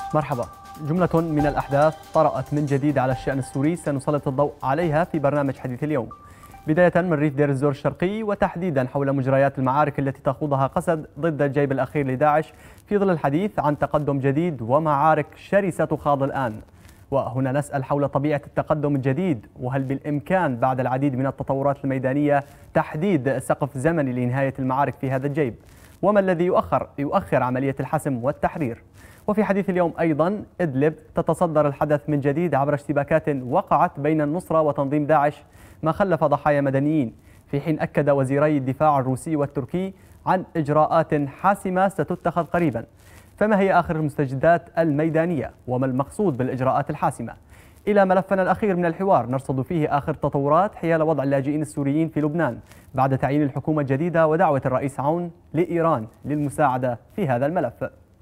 مرحبا. جملة من الأحداث طرأت من جديد على الشأن السوري سنسلط الضوء عليها في برنامج حديث اليوم. بداية من ريف دير الزور الشرقي، وتحديدا حول مجريات المعارك التي تخوضها قسد ضد الجيب الأخير لداعش، في ظل الحديث عن تقدم جديد ومعارك شرسة تخاض الآن. وهنا نسأل حول طبيعة التقدم الجديد، وهل بالإمكان بعد العديد من التطورات الميدانية تحديد سقف زمني لنهاية المعارك في هذا الجيب؟ وما الذي يؤخر عملية الحسم والتحرير؟ وفي حديث اليوم أيضا، إدلب تتصدر الحدث من جديد عبر اشتباكات وقعت بين النصرة وتنظيم داعش، ما خلف ضحايا مدنيين، في حين أكد وزيري الدفاع الروسي والتركي عن إجراءات حاسمة ستتخذ قريبا. فما هي آخر المستجدات الميدانية، وما المقصود بالإجراءات الحاسمة؟ إلى ملفنا الأخير من الحوار نرصد فيه آخر التطورات حيال وضع اللاجئين السوريين في لبنان بعد تعيين الحكومة الجديدة ودعوة الرئيس عون لإيران للمساعدة في هذا الملف.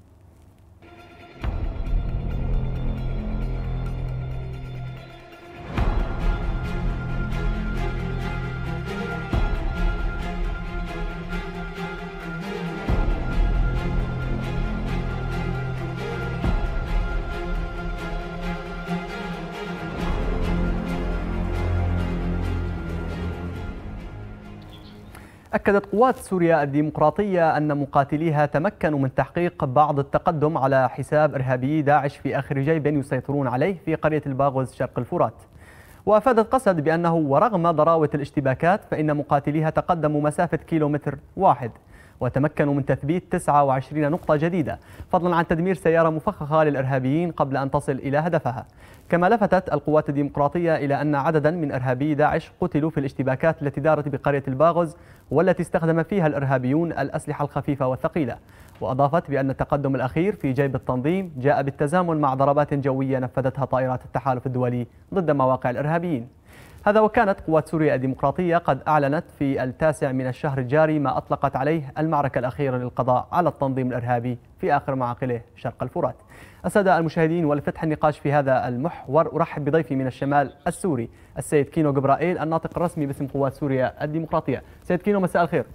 أكدت قوات سوريا الديمقراطية أن مقاتليها تمكنوا من تحقيق بعض التقدم على حساب إرهابيي داعش في آخر جيب يسيطرون عليه في قرية الباغوز شرق الفرات. وأفادت قسد بأنه ورغم ضراوة الاشتباكات فإن مقاتليها تقدموا مسافة كيلومتر واحد، وتمكنوا من تثبيت 29 نقطة جديدة، فضلا عن تدمير سيارة مفخخة للإرهابيين قبل أن تصل إلى هدفها. كما لفتت القوات الديمقراطية إلى أن عددا من إرهابي داعش قتلوا في الاشتباكات التي دارت بقرية الباغوز، والتي استخدم فيها الإرهابيون الأسلحة الخفيفة والثقيلة. وأضافت بأن التقدم الأخير في جيب التنظيم جاء بالتزامن مع ضربات جوية نفذتها طائرات التحالف الدولي ضد مواقع الإرهابيين. هذا وكانت قوات سوريا الديمقراطية قد أعلنت في 9 من الشهر الجاري ما أطلقت عليه المعركة الأخيرة للقضاء على التنظيم الإرهابي في آخر معاقله شرق الفرات. السادة المشاهدين، ولفتح النقاش في هذا المحور أرحب بضيفي من الشمال السوري السيد كينو جبرائيل، الناطق الرسمي باسم قوات سوريا الديمقراطية. سيد كينو، مساء الخير.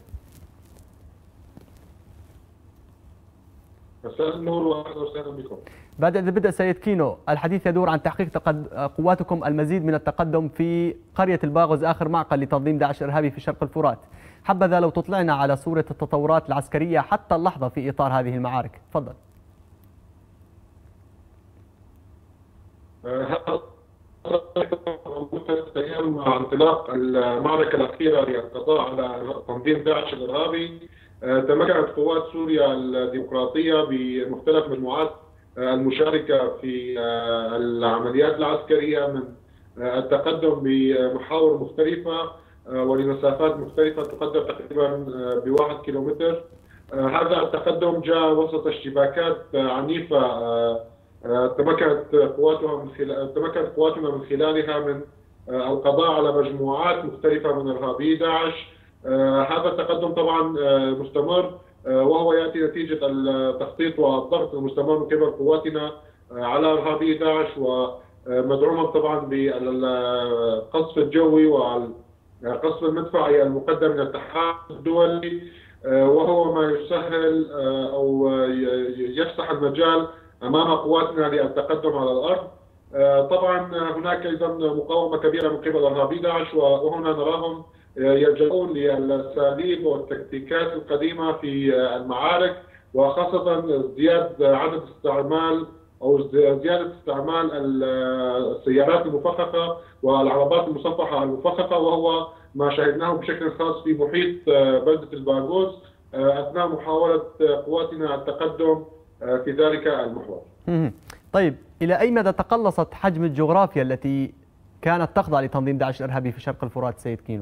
مساء النور واهلا وسهلا بكم. بعد البدء سيد كينو، الحديث يدور عن تحقيق قواتكم المزيد من التقدم في قرية الباغوز، آخر معقل لتنظيم داعش الإرهابي في شرق الفرات. حبذا لو تطلعنا على صورة التطورات العسكرية حتى اللحظة في إطار هذه المعارك. تفضل. مع انطلاق المعركة الأخيرة للقضاء على تنظيم داعش الإرهابي، تمكنت قوات سوريا الديمقراطية بمختلف مجموعات المشاركة في العمليات العسكرية من التقدم بمحاور مختلفة ولمسافات مختلفة تقدر تقريبا ب1 كيلومتر. هذا التقدم جاء وسط اشتباكات عنيفة تمكنت قواتنا من خلالها من القضاء على مجموعات مختلفة من إرهابي داعش. هذا التقدم طبعا مستمر، وهو يأتي نتيجة التخطيط والضغط المستمر من قبل قواتنا على إرهابي داعش، ومدعوما طبعا بالقصف الجوي والقصف المدفعي المقدم من التحالف الدولي، وهو ما يسهل أو يفتح المجال أمام قواتنا للتقدم على الأرض. طبعا هناك أيضا مقاومة كبيرة من قبل إرهابي داعش، وهنا نراهم يلجؤون للأساليب والتكتيكات القديمة في المعارك، وخاصة زيادة استعمال السيارات المفخخة والعربات المصفحة المفخخة، وهو ما شاهدناه بشكل خاص في محيط بلدة الباغوز أثناء محاولة قواتنا التقدم في ذلك المحور. طيب، إلى أي مدى تقلصت حجم الجغرافيا التي كانت تخضع لتنظيم داعش الإرهابي في شرق الفرات سيد كينو؟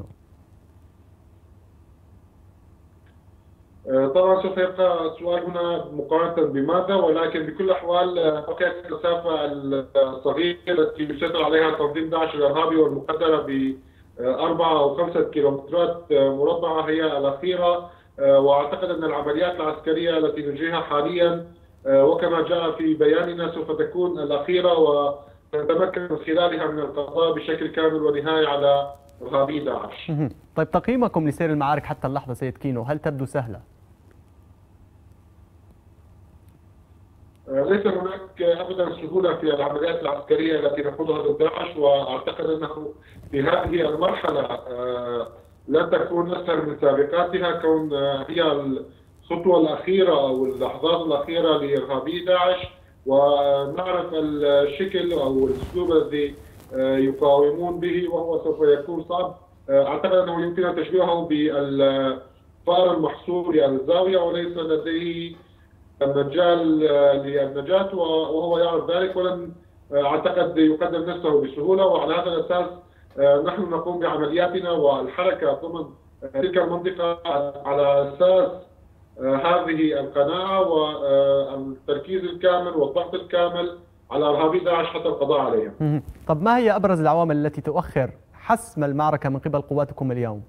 طبعا سوف يبقى السؤال هنا مقارنة بماذا، ولكن بكل الأحوال بقيت المسافة الصغيرة التي يسيطر عليها تنظيم داعش الإرهابي والمقدرة ب4 أو 5 كيلومترات مربعة هي الأخيرة. وأعتقد أن العمليات العسكرية التي نجريها حاليا وكما جاء في بياننا سوف تكون الأخيرة، ونتمكن من خلالها من القضاء بشكل كامل ونهائي على إرهابي داعش. طيب، تقييمكم لسير المعارك حتى اللحظة سيد كينو، هل تبدو سهلة؟ ليس هناك ابدا سهوله في العمليات العسكريه التي نخوضها ضد داعش، واعتقد انه في هذه المرحله لن تكون اسهل من سابقاتها، كون هي الخطوه الاخيره او اللحظات الاخيره لارهابي داعش، ونعرف الشكل او الاسلوب الذي يقاومون به، وهو سوف يكون صعب. اعتقد انه يمكن تشبيهه بالفأر المحصور الزاويه وليس لديه المجال للنجاة، وهو يعرف ذلك، ولن اعتقد يقدم نفسه بسهوله. وعلى هذا الاساس نحن نقوم بعملياتنا والحركه ضمن تلك المنطقه على اساس هذه القناعه والتركيز الكامل والضغط الكامل على ارهابي داعش حتى القضاء عليهم. طب ما هي ابرز العوامل التي تؤخر حسم المعركه من قبل قواتكم اليوم؟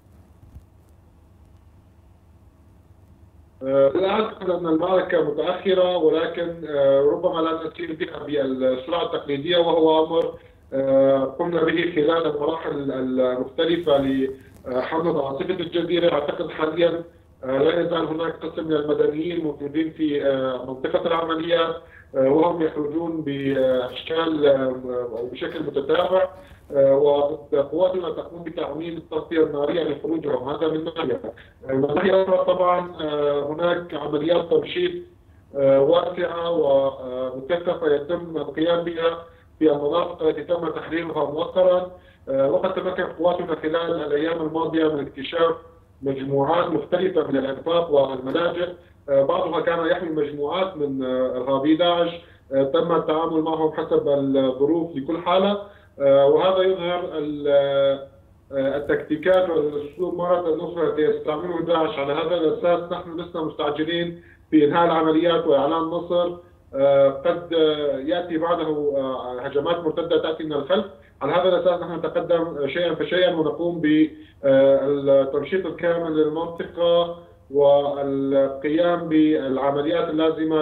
لا أعتقد أن المعركة متأخرة، ولكن ربما لا نسير بها بالسرعة التقليدية، وهو أمر قمنا به خلال المراحل المختلفة لحملة عاصفة الجزيرة. أعتقد حاليا لا يزال هناك قسم من المدنيين موجودين في منطقة العمليات، وهم يخرجون بأشكال أو بشكل متتابع، وقواتنا تقوم بتعميم التغطية النارية لخروجهم. هذا من ناحية. من ناحية أخرى طبعا هناك عمليات تمشيط واسعة ومكثفة يتم القيام بها في المناطق التي تم تحريرها مؤخرا، وقد تمكن قواتنا خلال الأيام الماضية من اكتشاف مجموعات مختلفة من الأنفاق والملاجئ، بعضها كان يحمل مجموعات من إرهابي داعش، تم التعامل معهم حسب الظروف لكل حالة، وهذا يظهر التكتيكات والاسلوب مرة أخرى التي يستعمله داعش. على هذا الأساس نحن لسنا مستعجلين في إنهاء العمليات وإعلان نصر، قد يأتي بعده هجمات مرتدة تأتي من الخلف. على هذا الأساس نحن نتقدم شيئا فشيئا ونقوم بالتمشيط الكامل للمنطقة والقيام بالعمليات اللازمة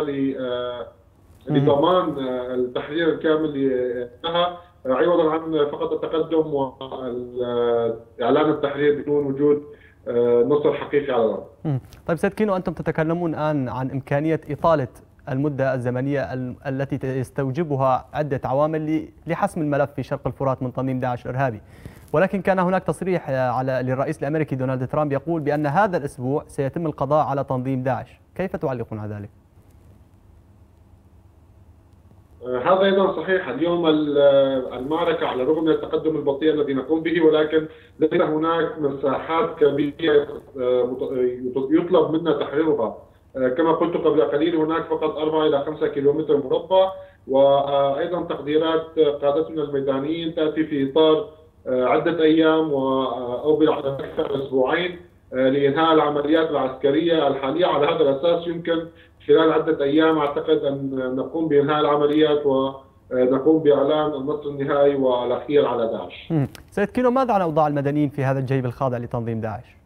لضمان التحرير الكامل لها، عوضا عن فقط التقدم وإعلان التحرير بدون وجود نصر حقيقي على الأرض. طيب سيد كينو، أنتم تتكلمون الآن عن إمكانية إطالة المدة الزمنية التي يستوجبها عدة عوامل لحسم الملف في شرق الفرات من تنظيم داعش الإرهابي، ولكن كان هناك تصريح للرئيس الأمريكي دونالد ترامب يقول بأن هذا الأسبوع سيتم القضاء على تنظيم داعش. كيف تعلقون على ذلك؟ هذا أيضا صحيح. اليوم المعركة على الرغم من التقدم البطيء الذي نقوم به، ولكن ليس هناك مساحات كبيرة يطلب منا تحريرها. كما قلت قبل قليل هناك فقط 4 إلى 5 كيلومتر مربع، وأيضا تقديرات قادتنا الميدانيين تأتي في إطار عدة أيام أو على أكثر أسبوعين لإنهاء العمليات العسكرية الحالية. على هذا الأساس يمكن خلال عدة أيام أعتقد أن نقوم بإنهاء العمليات ونقوم بإعلان النصر النهائي والأخير على داعش. سيد كيلو، ماذا عن أوضاع المدنيين في هذا الجيب الخاضع لتنظيم داعش؟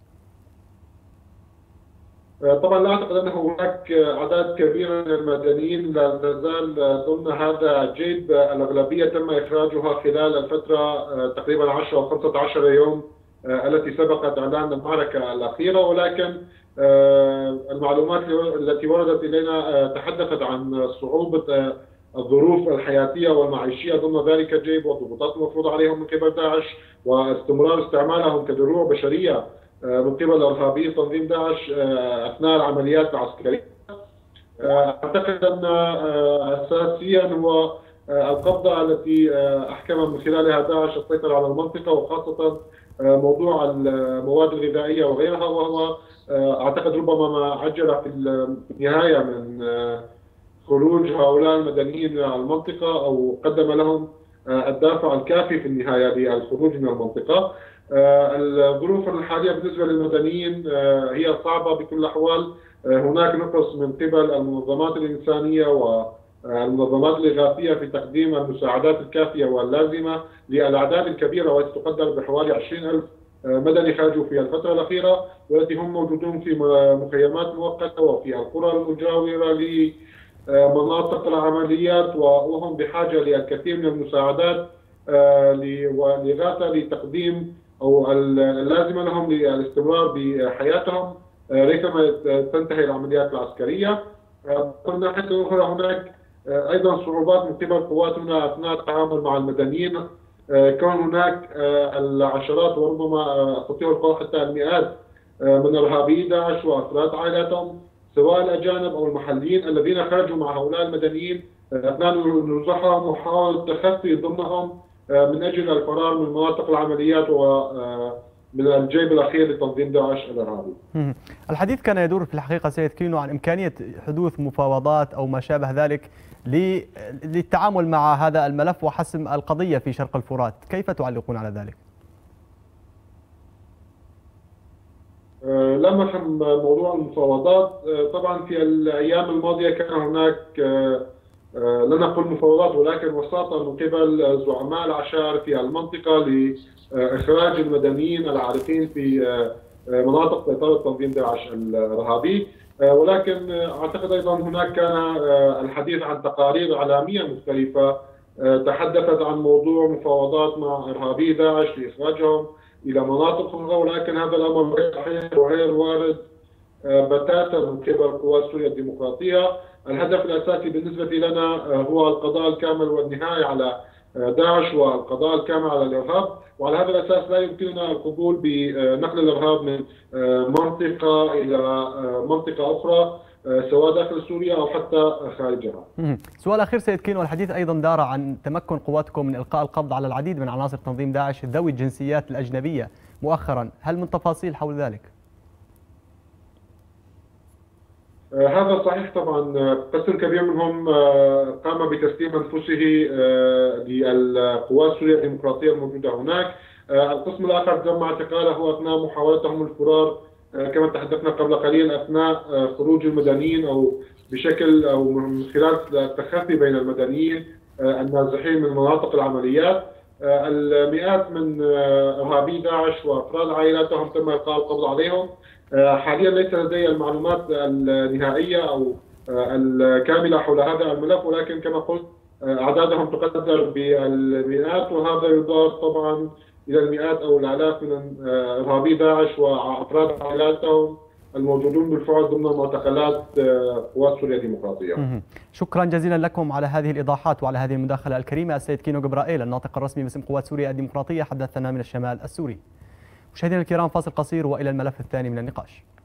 طبعا لا أعتقد أن هناك أعداد كبيرة من المدنيين لا تزال ضمن هذا الجيب. الأغلبية تم إخراجها خلال الفترة تقريبا 10 أو 15 يوم التي سبقت إعلان المعركة الأخيرة، ولكن المعلومات التي وردت إلينا تحدثت عن صعوبة الظروف الحياتية والمعيشية ضمن ذلك الجيب، والضغوطات المفروضة عليهم من قبل داعش، واستمرار استعمالهم كدروع بشرية من قبل إرهابي تنظيم داعش أثناء العمليات العسكرية. أعتقد أن أساسيا هو القبضة التي أحكم من خلالها داعش السيطرة على المنطقة، وخاصة موضوع المواد الغذائية وغيرها، وهو أعتقد ربما ما عجل في النهاية من خروج هؤلاء المدنيين من المنطقة، أو قدم لهم الدافع الكافي في النهاية للخروج من المنطقة. الظروف الحالية بالنسبة للمدنيين هي صعبة بكل الأحوال. هناك نقص من قبل المنظمات الإنسانية والمنظمات الإغاثية في تقديم المساعدات الكافية واللازمة للأعداد الكبيرة، والتي تقدر بحوالي 20,000 مدني خرجوا في الفترة الأخيرة، والتي هم موجودون في مخيمات مؤقتة وفي القرى المجاورة لمناطق العمليات، وهم بحاجة للكثير من المساعدات والإغاثة لتقديم أو اللازمة لهم للاستمرار بحياتهم ريثما تنتهي العمليات العسكرية. من ناحية أخرى هناك أيضا صعوبات من قبل قواتنا أثناء التعامل مع المدنيين، كون هناك العشرات وربما أستطيع القول حتى المئات من إرهابي داعش وأفراد عائلاتهم، سواء الأجانب أو المحليين الذين خرجوا مع هؤلاء المدنيين أثناء نزوحهم وحاولوا التخفي ضمنهم من أجل الفرار من مناطق العمليات ومن الجيب الأخير لتنظيم داعش الإرهابي. الحديث كان يدور في الحقيقة سيد كينو عن إمكانية حدوث مفاوضات أو ما شابه ذلك للتعامل مع هذا الملف وحسم القضية في شرق الفرات، كيف تعلقون على ذلك؟ لمح موضوع المفاوضات، طبعا في الأيام الماضية كان هناك لا نقول مفاوضات ولكن وساطة من قبل زعماء العشائر في المنطقة لإخراج المدنيين العارفين في مناطق سيطرة تنظيم داعش الإرهابي، ولكن أعتقد أيضا هناك كان الحديث عن تقارير إعلامية مختلفة تحدثت عن موضوع مفاوضات مع إرهابي داعش لإخراجهم إلى مناطق أخرى، ولكن هذا الأمر غير صحيح وغير وارد بتاتا من قبل قوات سوريا الديمقراطية. الهدف الأساسي بالنسبة لنا هو القضاء الكامل والنهائي على داعش والقضاء الكامل على الإرهاب، وعلى هذا الأساس لا يمكننا القبول بنقل الإرهاب من منطقة إلى منطقة أخرى سواء داخل سوريا أو حتى خارجها. سؤال أخير سيد كينو، الحديث أيضا دار عن تمكن قواتكم من إلقاء القبض على العديد من عناصر تنظيم داعش ذوي الجنسيات الأجنبية مؤخرا، هل من تفاصيل حول ذلك؟ هذا صحيح، طبعا قسم كبير منهم قام بتسليم انفسه للقوات السوريه الديمقراطيه الموجوده هناك. القسم الاخر تم اعتقاله اثناء محاولتهم الفرار كما تحدثنا قبل قليل اثناء خروج المدنيين او بشكل او من خلال التخفي بين المدنيين النازحين من مناطق العمليات. المئات من ارهابي داعش وافراد عائلاتهم تم القاء القبض عليهم. حاليا ليس لدي المعلومات النهائيه او الكامله حول هذا الملف، ولكن كما قلت اعدادهم تقدر بالمئات، وهذا يضاف طبعا الى المئات او الالاف من ارهابي داعش وافراد عائلاتهم الموجودون بالفعل ضمن معتقلات قوات سوريا الديمقراطيه. شكرا جزيلا لكم على هذه الايضاحات وعلى هذه المداخله الكريمه. السيد كينو جبرائيل الناطق الرسمي باسم قوات سوريا الديمقراطيه حدثنا من الشمال السوري. مشاهدينا الكرام، فاصل قصير والى الملف الثاني من النقاش.